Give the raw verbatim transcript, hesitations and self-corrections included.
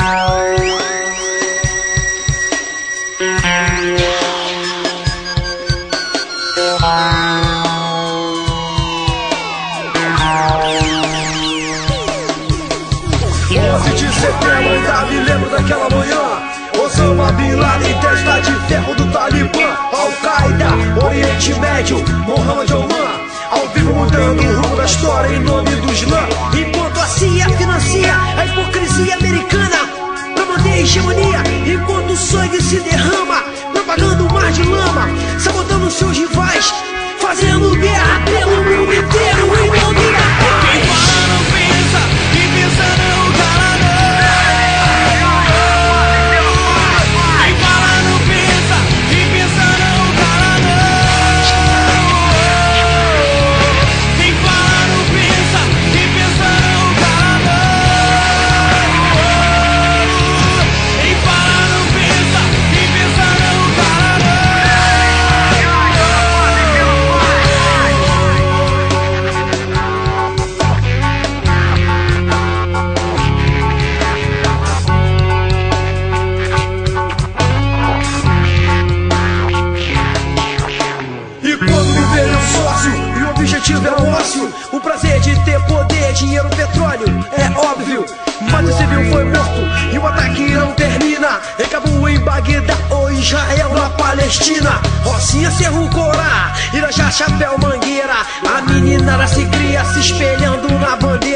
onze de setembro, ainda me lembro daquela manhã. Osama Bin Laden, testa de ferro do Talibã. Al-Qaeda, Oriente Médio, Mohammed Oman, ao vivo mudando o rumo da história em nome do Islã. Enquanto a C I A financia a hipocrisia americana pra manter a hegemonia, enquanto o sangue se derrama, propagando um mar de lama, sabotando seus rivais, fazendo guerra pelo mundo inteiro em nome da paz. Quem fala não pensa, quem pensa não cala não. Quem fala não pensa, quem pensa não cala não. Quem fala não pensa, quem pensa não cala não. Quem fala não pensa, quem pensa não cala não. E quando me vejo sócio e o objetivo é o ócio, o prazer de ter poder, dinheiro, petróleo, é óbvio. Mas o civil foi morto e o ataque não termina. Em Cabo, em Bagdá ou Israel, na Palestina. Rocinha, Cerro Corá, Irajá, Chapéu, Mangueira. A meninada se cria se espelhando na bandeira.